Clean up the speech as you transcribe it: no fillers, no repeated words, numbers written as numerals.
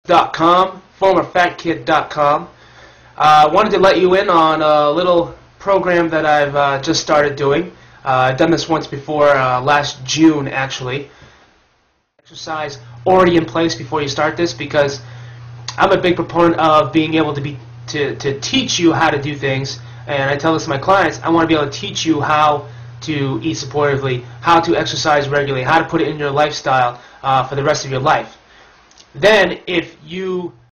fatkids.com, formerfatkid.com. I wanted to let you in on a little program that I've just started doing. I've done this once before, last June actually. Exercise already in place before you start this, because I'm a big proponent of being able to teach you how to do things, and I tell this to my clients. I want to be able to teach you how to eat supportively, how to exercise regularly, how to put it in your lifestyle for the rest of your life. Then, if you